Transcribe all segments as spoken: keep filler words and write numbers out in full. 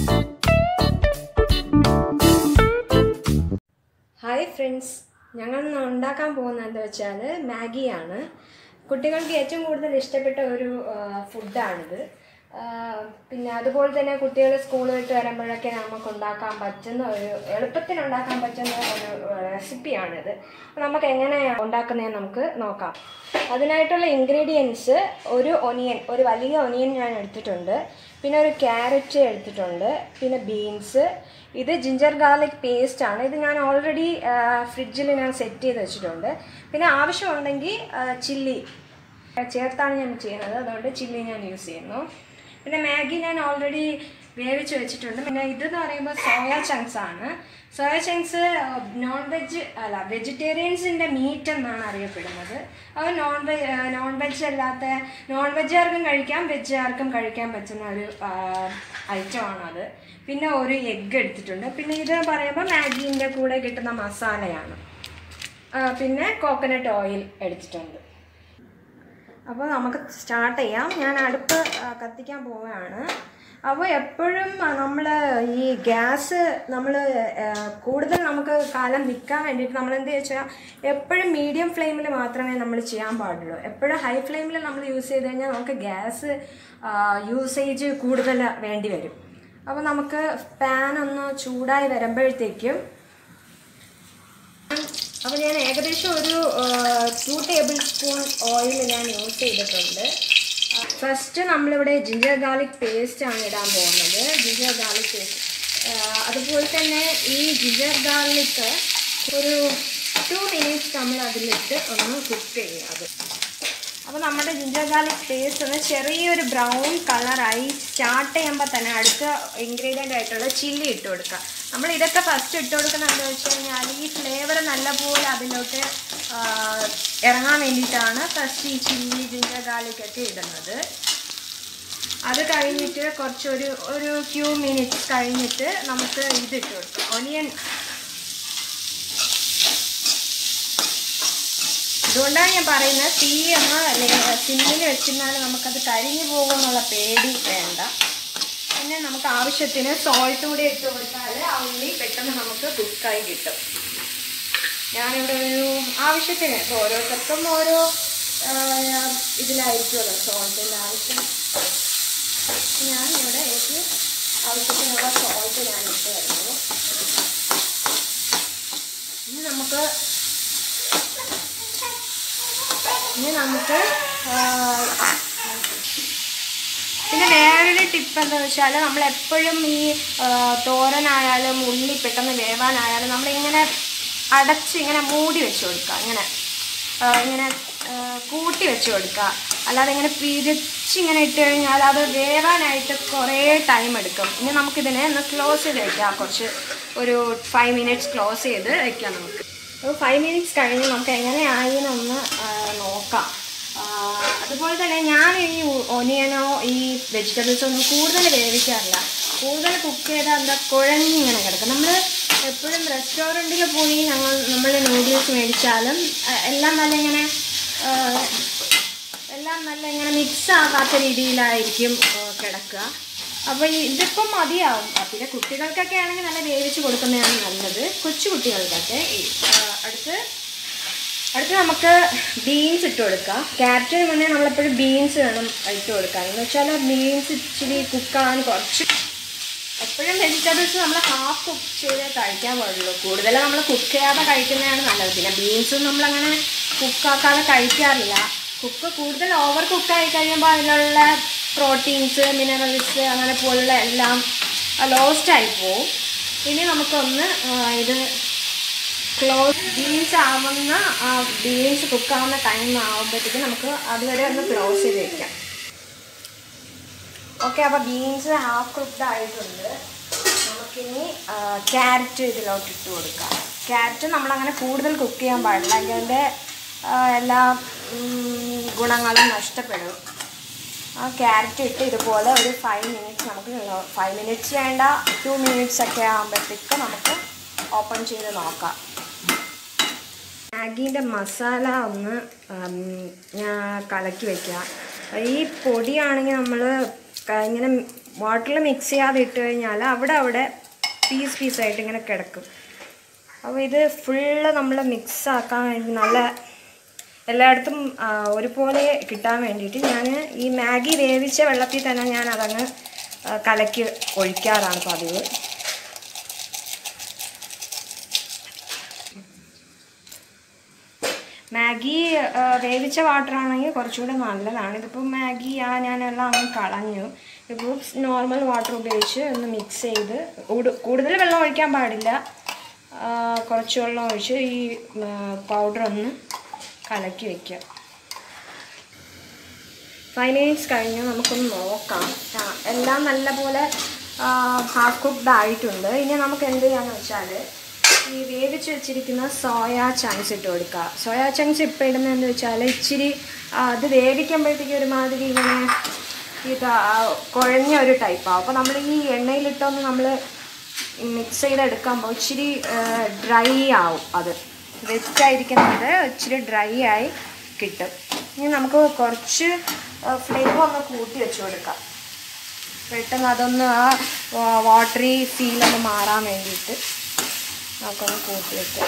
Hi friends, ഞങ്ങൾ ഉണ്ടാക്കാൻ പോകുന്നത് എന്താ വെച്ചാൽ മാഗിയാണ്. കുട്ടികൾക്ക് ഏറ്റവും കൂടുതൽ ഇഷ്ടപ്പെട്ട ഒരു ഫുഡാണിത്. പിന്നെ അതുപോലെ തന്നെ കുട്ടികൾ സ്കൂൾ വിട്ട് വരുമ്പോഴൊക്കെ നമുക്ക് ഉണ്ടാക്കാൻ പറ്റുന്ന ഒരു എളുപ്പത്തിൽ ഉണ്ടാക്കാൻ പറ്റുന്ന ഒരു റെസിപ്പിയാണിത്. അപ്പോൾ നമുക്ക് എങ്ങനെ ഉണ്ടാക്കുന്നതെന്ന് നമുക്ക് നോക്കാം. അതിനായിട്ടുള്ള ഇൻഗ്രീഡിയൻസ് ഒരു ഒനിയൻ, ഒരു വലിയ ഒനിയൻ ഞാൻ എടുത്തിട്ടുണ്ട്. പിന്നെ ഒരു ക്യാരറ്റ് എടുത്തിട്ടുണ്ട്. പിന്നെ ബീൻസ്, ഇത് ജിഞ്ചർ ഗാർലിക് പേസ്റ്റ് ആണ്. ഇത് ഞാൻ ഓൾറെഡി ഫ്രിഡ്ജിൽ ഞാൻ സെറ്റ് ചെയ്ത് വെച്ചിട്ടുണ്ട്. പിന്നെ ആവശ്യമുണ്ടെങ്കിൽ ചില്ലി ചേർത്താണ് ഞാൻ ചെയ്യുന്നത്, അതുകൊണ്ട് ചില്ലി ഞാൻ യൂസ് ചെയ്യുന്നു. പിന്നെ മാഗി ഞാൻ ഓൾറെഡി വേവിച്ച് വെച്ചിട്ടുണ്ട്. പിന്നെ ഇതെന്ന് പറയുമ്പോൾ സോയ ചങ്ക്സ് ആണ്. സോയ ചങ്ക്സ് നോൺ വെജ് അല്ല വെജിറ്റേറിയൻസിൻ്റെ മീറ്റ് എന്നാണ് അറിയപ്പെടുന്നത്. അത് നോൺ വെജ് നോൺ വെജ് അല്ലാത്ത നോൺ വെജുകാർക്കും കഴിക്കാം, വെജുകാർക്കും കഴിക്കാൻ പറ്റുന്ന ഒരു ഐറ്റമാണത്. പിന്നെ ഒരു എഗ്ഗ് എടുത്തിട്ടുണ്ട്. പിന്നെ ഇത് പറയുമ്പോൾ മാഗീൻ്റെ കൂടെ കിട്ടുന്ന മസാലയാണ്. പിന്നെ കോക്കനട്ട് ഓയിൽ എടുത്തിട്ടുണ്ട്. അപ്പോൾ നമുക്ക് സ്റ്റാർട്ട് ചെയ്യാം. ഞാൻ അടുപ്പ് കത്തിക്കാൻ പോവുകയാണ്. അപ്പോൾ എപ്പോഴും നമ്മൾ ഈ ഗ്യാസ് നമ്മൾ കൂടുതൽ നമുക്ക് കാലം നിൽക്കാൻ വേണ്ടിയിട്ട് നമ്മൾ എന്ത് വെച്ചാൽ എപ്പോഴും മീഡിയം ഫ്ലെയിമിൽ മാത്രമേ നമ്മൾ ചെയ്യാൻ പാടുള്ളൂ. എപ്പോഴും ഹൈ ഫ്ലെയിമിൽ നമ്മൾ യൂസ് ചെയ്ത് കഴിഞ്ഞാൽ നമുക്ക് ഗ്യാസ് യൂസേജ് കൂടുതൽ വേണ്ടി വരും. അപ്പോൾ നമുക്ക് പാൻ ഒന്ന് ചൂടായി വരുമ്പോഴത്തേക്കും അപ്പോൾ ഞാൻ ഏകദേശം ഒരു ടു ടേബിൾ സ്പൂൺ ഓയിൽ ഞാൻ യൂസ് ചെയ്തിട്ടുണ്ട്. ഫസ്റ്റ് നമ്മളിവിടെ ജിഞ്ചർ ഗാർലിക് പേസ്റ്റ് ആണ് ഇടാൻ പോകുന്നത്. ജിഞ്ചർ ഗാർലിക് പേസ്റ്റ് അതുപോലെ തന്നെ ഈ ജിഞ്ചർ ഗാർലിക്ക് ഒരു ടു മിനിറ്റ്സ് നമ്മൾ അതിലിട്ട് ഒന്ന് കുക്ക് ചെയ്യുക. അത് അപ്പോൾ നമ്മുടെ ജിഞ്ചർ ഗാർലിക് പേസ്റ്റ് ഒന്ന് ചെറിയൊരു ബ്രൗൺ കളറായി സ്റ്റാർട്ട് ചെയ്യുമ്പോൾ തന്നെ അടുത്ത ഇൻഗ്രീഡിയൻ്റ് ആയിട്ടുള്ള ചില്ലി ഇട്ട് കൊടുക്കുക. നമ്മൾ ഇതൊക്കെ ഫസ്റ്റ് ഇട്ട് കൊടുക്കുന്നത് എന്താണെന്ന് വെച്ച് കഴിഞ്ഞാൽ ഈ ഫ്ലേവർ നല്ലപോലെ അതിലോട്ട് ഇറങ്ങാൻ വേണ്ടിയിട്ടാണ് ഫസ്റ്റ് ഈ ചില്ലി ജിഞ്ചർ ഗാർലിക്കൊക്കെ ഇടുന്നത്. അത് കഴിഞ്ഞിട്ട് കുറച്ചൊരു ഒരു ഫ്യൂ മിനിറ്റ്സ് കഴിഞ്ഞിട്ട് നമുക്ക് ഇതിട്ട് കൊടുക്കാം, ഒനിയൻ. അതുകൊണ്ടാണ് ഞാൻ പറയുന്നത് തീ ഒന്ന് സിമ്മിൽ വെച്ചിരുന്നാൽ നമുക്കത് കരിഞ്ഞു പോകുമെന്നുള്ള പേടി വേണ്ട. പിന്നെ നമുക്ക് ആവശ്യത്തിന് സോൾട്ട് കൂടി ഇട്ട് കൊടുത്താൽ ആ ഉള്ളി പെട്ടെന്ന് നമുക്ക് കുക്കായി കിട്ടും. ഞാനിവിടെ ഒരു ആവശ്യത്തിന് ഇപ്പോൾ ഓരോരുത്തർക്കും ഓരോ ഇതിലായിരിക്കുമല്ലോ സോൾട്ടിൻ്റെ ആവശ്യം. ഞാൻ ഇവിടെ എനിക്ക് ആവശ്യത്തിനുള്ള സോൾട്ട് ഞാൻ ഇട്ട് വരുന്നു. ഇനി നമുക്ക് ഇനി നമുക്ക് പിന്നെ വേറൊരു ടിപ്പ് എന്താണെന്ന് വെച്ചാൽ നമ്മളെപ്പോഴും ഈ തോരനായാലും ഉള്ളി പെട്ടെന്ന് വേവാനായാലും നമ്മളിങ്ങനെ അടച്ച് ഇങ്ങനെ മൂടി വെച്ച് കൊടുക്കുക, ഇങ്ങനെ ഇങ്ങനെ കൂട്ടി വെച്ച് കൊടുക്കുക. അല്ലാതെ ഇങ്ങനെ പിരിച്ചിങ്ങനെ ഇട്ട് കഴിഞ്ഞാൽ അത് വേവാനായിട്ട് കുറേ ടൈം എടുക്കും. ഇനി നമുക്കിതിനെ ഒന്ന് ക്ലോസ് ചെയ്ത് വയ്ക്കാം. കുറച്ച് ഒരു ഫൈവ് മിനിറ്റ്സ് ക്ലോസ് ചെയ്ത് വയ്ക്കാം നമുക്ക്. അപ്പോൾ ഫൈവ് മിനിറ്റ്സ് കഴിഞ്ഞ് നമുക്ക് എങ്ങനെയായി എന്നൊന്ന് നോക്കാം. അതുപോലെ തന്നെ ഞാൻ ഈ ഒനിയനോ ഈ വെജിറ്റബിൾസോ ഒന്നും കൂടുതൽ വേവിക്കാറില്ല. കൂടുതൽ കുക്ക് ചെയ്താൽ എന്താ കുഴഞ്ഞിങ്ങനെ കിടക്കും. നമ്മൾ എപ്പോഴും റെസ്റ്റോറൻറ്റിൽ പോയി ഞങ്ങൾ നമ്മൾ നൂഡിൽസ് മേടിച്ചാലും എല്ലാം നല്ല ഇങ്ങനെ എല്ലാം നല്ല ഇങ്ങനെ മിക്സ് ആകാത്ത രീതിയിലായിരിക്കും കിടക്കുക. അപ്പോൾ ഇതിപ്പം മതിയാവും. പിന്നെ കുട്ടികൾക്കൊക്കെ ആണെങ്കിൽ നല്ല വേവിച്ച് കൊടുക്കുന്നതാണ് നല്ലത്, കൊച്ചു കുട്ടികൾക്കൊക്കെ. അടുത്ത് അടുത്ത് നമുക്ക് ബീൻസ് ഇട്ട് കൊടുക്കാം. ക്യാരറ്റിന് മുന്നേ നമ്മളെപ്പോഴും ബീൻസ് വേണം ഇട്ട് കൊടുക്കാൻ. എന്ന് വെച്ചാൽ ബീൻസ് ഇച്ചിരി കുക്കാകാൻ കുറച്ച് എപ്പോഴും വെജിറ്റബിൾസ് നമ്മൾ ഹാഫ് കുക്ക് ചെയ്തേ കഴിക്കാൻ പാടുള്ളൂ. കൂടുതൽ നമ്മൾ കുക്ക് ചെയ്യാതെ കഴിക്കുന്നതാണ് നല്ലത്. പിന്നെ ബീൻസും നമ്മളങ്ങനെ കുക്കാക്കാതെ കഴിക്കാറില്ല. കുക്ക് കൂടുതൽ ഓവർ കുക്കായി കഴിയുമ്പോൾ അതിലുള്ള പ്രോട്ടീൻസ്, മിനറൽസ് അങ്ങനെ പോലുള്ള എല്ലാം ലോസ്റ്റായി പോവും. ഇനി നമുക്കൊന്ന് ഇത് ക്ലോസ് ബീൻസ് ആവുന്ന ബീൻസ് കുക്കാവുന്ന ടൈം ആകുമ്പോഴത്തേക്ക് നമുക്ക് അതുവരെ ഒന്ന് ക്ലോസ് ചെയ്ത് വയ്ക്കാം. ഓക്കെ, അപ്പോൾ ബീൻസ് ഹാഫ് കുക്ക്ഡ് ആയിട്ടുണ്ട്. നമുക്കിനി ക്യാരറ്റ് ഇതിലോട്ട് ഇട്ട് കൊടുക്കാം. ക്യാരറ്റ് നമ്മളങ്ങനെ കൂടുതൽ കുക്ക് ചെയ്യാൻ പാടില്ല, അതിൻ്റെ എല്ലാ ഗുണങ്ങളും നഷ്ടപ്പെടും. ആ ക്യാരറ്റ് ഇട്ട് ഇതുപോലെ ഒരു ഫൈവ് മിനിറ്റ്സ് നമുക്ക് ഫൈവ് മിനിറ്റ്സ് വേണ്ട ടു മിനിറ്റ്സ് ഒക്കെ ആകുമ്പോഴത്തേക്ക് നമുക്ക് ഓപ്പൺ ചെയ്ത് നോക്കാം. മാഗീൻ്റെ മസാല ഒന്ന് ഞാൻ കലക്കി വയ്ക്കുക. ഈ പൊടിയാണെങ്കിൽ നമ്മൾ ഇങ്ങനെ വാട്ടറിൽ മിക്സ് ചെയ്യാതെ ഇട്ട് കഴിഞ്ഞാൽ അവിടെ അവിടെ പീസ് പീസായിട്ട് ഇങ്ങനെ കിടക്കും. അപ്പോൾ ഇത് ഫുള്ള് നമ്മൾ മിക്സ് ആക്കാൻ വേണ്ടി നല്ല എല്ലായിടത്തും ഒരുപോലെ കിട്ടാൻ വേണ്ടിയിട്ട് ഞാൻ ഈ മാഗി വേവിച്ച വെള്ളത്തിൽ തന്നെ ഞാൻ അതങ്ങ് കലക്കി ഒഴിക്കാറാണ് പതിവ്. മാഗി വേവിച്ച വാട്ടറാണെങ്കിൽ കുറച്ചുകൂടെ നല്ലതാണ്. ഇതിപ്പോൾ മാഗി ആ ഞാനെല്ലാം അങ്ങ് കളഞ്ഞു. ഇപ്പോൾ നോർമൽ വാട്ടർ ഉപയോഗിച്ച് ഒന്ന് മിക്സ് ചെയ്ത് കൂടുതൽ വെള്ളം ഒഴിക്കാൻ പാടില്ല, കുറച്ച് വെള്ളം ഒഴിച്ച് ഈ പൗഡർ ഒന്ന് കലക്കി വയ്ക്കുക. ഫൈവ് മിനിറ്റ്സ് കഴിഞ്ഞ് നമുക്കൊന്ന് നോക്കാം. എല്ലാം നല്ലപോലെ ഹാഫ് കുക്ക്ഡ് ആയിട്ടുണ്ട്. ഇനി നമുക്ക് എന്ത് ചെയ്യാന്ന് വെച്ചാൽ ഈ വേവിച്ച് വെച്ചിരിക്കുന്ന സോയ ചങ്ക്സ് ഇട്ട് കൊടുക്കുക. സോയ ചങ്ക്സ് ഇപ്പോൾ ഇടുന്നതെന്ന് വെച്ചാൽ ഇച്ചിരി അത് വേവിക്കുമ്പോഴത്തേക്ക് ഒരുമാതിരി ഇങ്ങനെ ഇത് കുഴഞ്ഞ ഒരു ടൈപ്പാണ്. അപ്പോൾ നമ്മൾ ഈ എണ്ണയിലിട്ടൊന്ന് നമ്മൾ മിക്സ് ചെയ്തെടുക്കുമ്പോൾ ഇച്ചിരി ഡ്രൈ ആവും. അത് വെറ്റായിരിക്കുന്നത് ഇച്ചിരി ഡ്രൈ ആയി കിട്ടും. ഇനി നമുക്ക് കുറച്ച് ഫ്ലെയിം ഒന്ന് കൂട്ടി വെച്ച് കൊടുക്കാം. പെട്ടെന്ന് അതൊന്ന് ആ വാട്ടറി ഫീലൊന്ന് മാറാൻ വേണ്ടിയിട്ട് നമുക്കൊന്ന് കൂട്ടി വെക്കാം.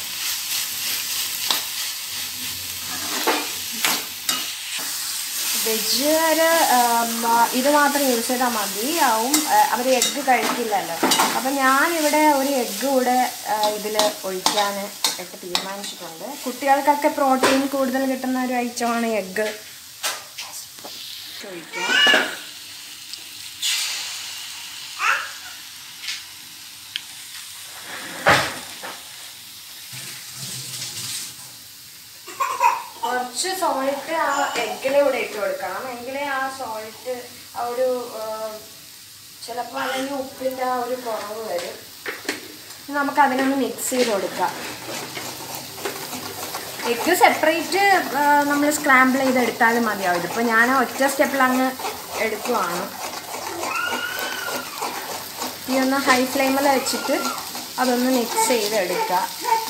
വെജുകാർ ഇത് മാത്രം യൂസ് ചെയ്താൽ മതിയാവും, അവർ എഗ്ഗ് കഴിക്കില്ലല്ലോ. അപ്പം ഞാനിവിടെ ഒരു എഗ്ഗ് കൂടെ ഇതിൽ ഒഴിക്കാൻ ഒക്കെ തീരുമാനിച്ചിട്ടുണ്ട്. കുട്ടികൾക്കൊക്കെ പ്രോട്ടീൻ കൂടുതൽ കിട്ടുന്ന ഒരു ഐറ്റമാണ് എഗ്ഗ്. ഒഴിക്കാം. കുറച്ച് സോൾട്ട് ആ എഗ്ഗിലെ കൂടെ ഇട്ട് കൊടുക്കണം, എങ്കിലേ ആ സോൾട്ട് ആ ഒരു ചിലപ്പോൾ അല്ലെങ്കിൽ ഉപ്പിൻ്റെ ആ ഒരു കുറവ് വരും. നമുക്ക് അതിനൊന്ന് മിക്സ് ചെയ്ത് കൊടുക്കാം. എഗ്ഗ് സെപ്പറേറ്റ് നമ്മൾ സ്ക്രാമ്പിൾ ചെയ്ത് എടുത്താലും മതിയാവും. ഇതിപ്പോൾ ഞാൻ ഒറ്റ സ്റ്റെപ്പിൽ അങ്ങ് എടുക്കുവാണ്. ഈ ഒന്ന് ഹൈ ഫ്ലെയിമിൽ വെച്ചിട്ട് അതൊന്ന് മിക്സ് ചെയ്ത് എടുക്കുക.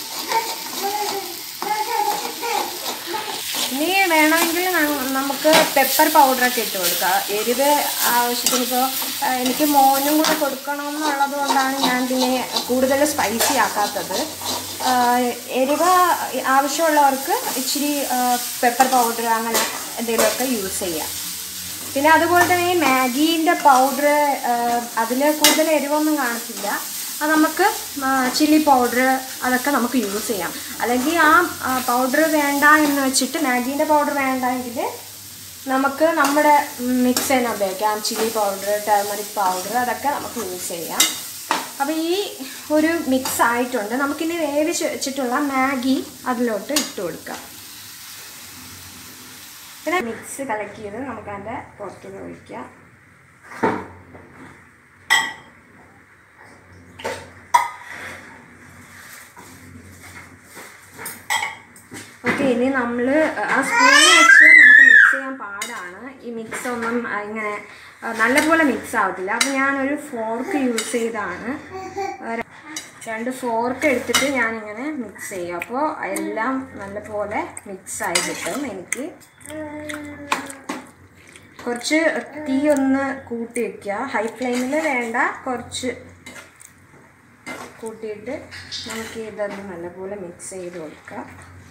ഇനി വേണമെങ്കിൽ നമുക്ക് പെപ്പർ പൗഡറൊക്കെ ഇട്ട് കൊടുക്കുക. എരിവ് ആവശ്യത്തിന് ഇപ്പോൾ എനിക്ക് മോനും കൂടെ കൊടുക്കണമെന്നുള്ളത് കൊണ്ടാണ് ഞാൻ ഇതിനെ കൂടുതൽ സ്പൈസി ആക്കാത്തത്. എരിവ് ആവശ്യമുള്ളവർക്ക് ഇച്ചിരി പെപ്പർ പൗഡർ അങ്ങനെ എന്തെങ്കിലുമൊക്കെ യൂസ് ചെയ്യാം. പിന്നെ അതുപോലെ തന്നെ ഈ മാഗീൻ്റെ പൗഡർ അതിൽ കൂടുതൽ എരിവൊന്നും കാണത്തില്ല. അത് നമുക്ക് ചില്ലി പൗഡർ അതൊക്കെ നമുക്ക് യൂസ് ചെയ്യാം. അല്ലെങ്കിൽ ആ പൗഡർ വേണ്ട എന്ന് വെച്ചിട്ട് മാഗീൻ്റെ പൗഡർ വേണ്ടെങ്കിൽ നമുക്ക് നമ്മുടെ മിക്സ് തന്നെ ഉപയോഗിക്കാം. ചില്ലി പൗഡർ, ടർമറിക് പൗഡർ അതൊക്കെ നമുക്ക് യൂസ് ചെയ്യാം. അപ്പോൾ ഈ ഒരു മിക്സ് ആയിട്ടുണ്ട്. നമുക്കിനി വേവിച്ച് വെച്ചിട്ടുള്ള മാഗി അതിലോട്ട് ഇട്ട് കൊടുക്കാം. പിന്നെ മിക്സ് കലക്കിയത് നമുക്ക് അതിൻ്റെ പുറത്തുനിന്ന് ഒഴിക്കാം. ഓക്കെ, ഇനി നമ്മൾ ആ സ്പൂണിൽ വെച്ച് നമുക്ക് മിക്സ് ചെയ്യാൻ പാടാണ്. ഈ മിക്സ് ഒന്നും ഇങ്ങനെ നല്ലപോലെ മിക്സ് ആവത്തില്ല. അപ്പോൾ ഞാനൊരു ഫോർക്ക് യൂസ് ചെയ്താണ്, രണ്ട് ഫോർക്ക് എടുത്തിട്ട് ഞാനിങ്ങനെ മിക്സ് ചെയ്യും. അപ്പോൾ എല്ലാം നല്ലപോലെ മിക്സായി കിട്ടും. എനിക്ക് കുറച്ച് തീ ഒന്ന് കൂട്ടി വയ്ക്കുക. ഹൈ ഫ്ലെയിമിൽ വേണ്ട, കുറച്ച് കൂട്ടിയിട്ട് നമുക്ക് ഇതൊന്ന് നല്ലപോലെ മിക്സ് ചെയ്ത് കൊടുക്കാം.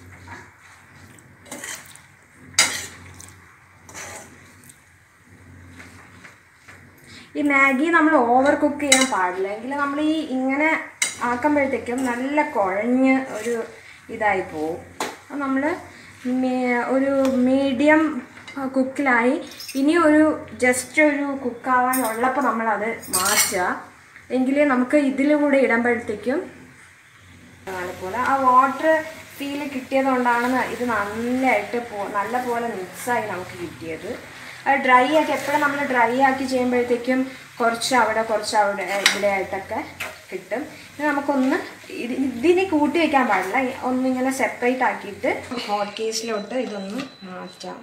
ഈ മാഗി നമ്മൾ ഓവർ കുക്ക് ചെയ്യാൻ പാടില്ല, എങ്കിൽ നമ്മൾ ഈ ഇങ്ങനെ ആക്കുമ്പോഴത്തേക്കും നല്ല കുഴഞ്ഞ് ഒരു ഇതായി പോവും. അപ്പോൾ നമ്മൾ ഒരു മീഡിയം കുക്കിലായി ഇനി ഒരു ജസ്റ്റ് ഒരു കുക്കാവാനുള്ളപ്പോൾ നമ്മളത് മാറ്റുക. എങ്കിലേ നമുക്ക് ഇതിലൂടെ ഇടുമ്പോഴത്തേക്കും അതുപോലെ ആ വാട്ടർ ഫീൽ കിട്ടിയത് കൊണ്ടാണ് ഇത് നല്ലതായിട്ട് പോ നല്ല പോലെ മിക്സായി നമുക്ക് കിട്ടിയത്. അത് ഡ്രൈ ആക്കി എപ്പോഴും നമ്മൾ ഡ്രൈ ആക്കി ചെയ്യുമ്പോഴത്തേക്കും കുറച്ച് അവിടെ കുറച്ച് അവിടെ ഇവിടെ ആയിട്ടൊക്കെ കിട്ടും. ഇത് നമുക്കൊന്ന് ഇത് ഇതിനെ കൂട്ടി വയ്ക്കാൻ പാടില്ല, ഒന്നിങ്ങനെ സെപ്പറേറ്റ് ആക്കിയിട്ട് ഹോട്ട് കേസിലോട്ട് ഇതൊന്ന് മാറ്റാം.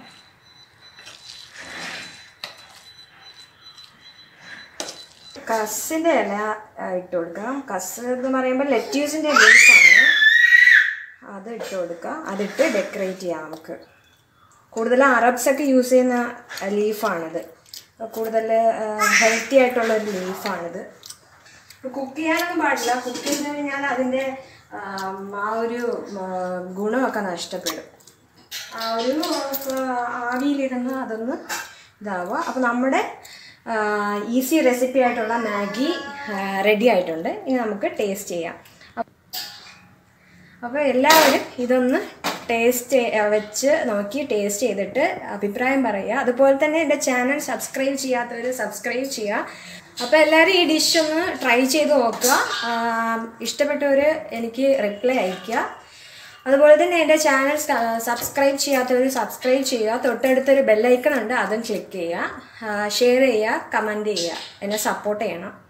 കസിൻ്റെ ഇല ഇട്ട് കൊടുക്കാം. കസ് എന്ന് പറയുമ്പോൾ ലെറ്റ്യൂസിൻ്റെ ലീഫാണ്, അത് ഇട്ട് കൊടുക്കുക. അതിട്ട് ഡെക്കറേറ്റ് ചെയ്യാം. നമുക്ക് കൂടുതലും അറബ്സൊക്കെ യൂസ് ചെയ്യുന്ന ലീഫാണിത്. കൂടുതൽ ഹെൽത്തി ആയിട്ടുള്ളൊരു ലീഫാണിത്. കുക്ക് ചെയ്യാനൊന്നും പാടില്ല. കുക്ക് ചെയ്ത് കഴിഞ്ഞാൽ അതിൻ്റെ ആ ഒരു ഗുണമൊക്കെ നഷ്ടപ്പെടും. ആ ഒരു ആവിയിലിരുന്ന് അതൊന്ന് ഇതാവുക. അപ്പോൾ നമ്മുടെ ഈസി റെസിപ്പി ആയിട്ടുള്ള മാഗി റെഡി ആയിട്ടുണ്ട്. ഇനി നമുക്ക് ടേസ്റ്റ് ചെയ്യാം. അപ്പോൾ എല്ലാവരും ഇതൊന്ന് ടേസ്റ്റ് വെച്ച് നോക്കി ടേസ്റ്റ് ചെയ്തിട്ട് അഭിപ്രായം പറയുക. അതുപോലെ തന്നെ എൻ്റെ ചാനൽ സബ്സ്ക്രൈബ് ചെയ്യാത്തവർ സബ്സ്ക്രൈബ് ചെയ്യുക. അപ്പോൾ എല്ലാവരും ഈ ഡിഷ് ഒന്ന് ട്രൈ ചെയ്ത് നോക്കുക. ഇഷ്ടപ്പെട്ടവർ എനിക്ക് റിപ്ലൈ അയയ്ക്കുക. അതുപോലെ തന്നെ എൻ്റെ ചാനൽ സബ്സ്ക്രൈബ് ചെയ്യാത്തവർ സബ്സ്ക്രൈബ് ചെയ്യുക. തൊട്ടടുത്തൊരു ബെല്ലൈക്കൺ ഉണ്ട്, അതും ക്ലിക്ക് ചെയ്യുക. ഷെയർ ചെയ്യുക, കമൻറ്റ് ചെയ്യുക. എന്നെ സപ്പോർട്ട് ചെയ്യണം.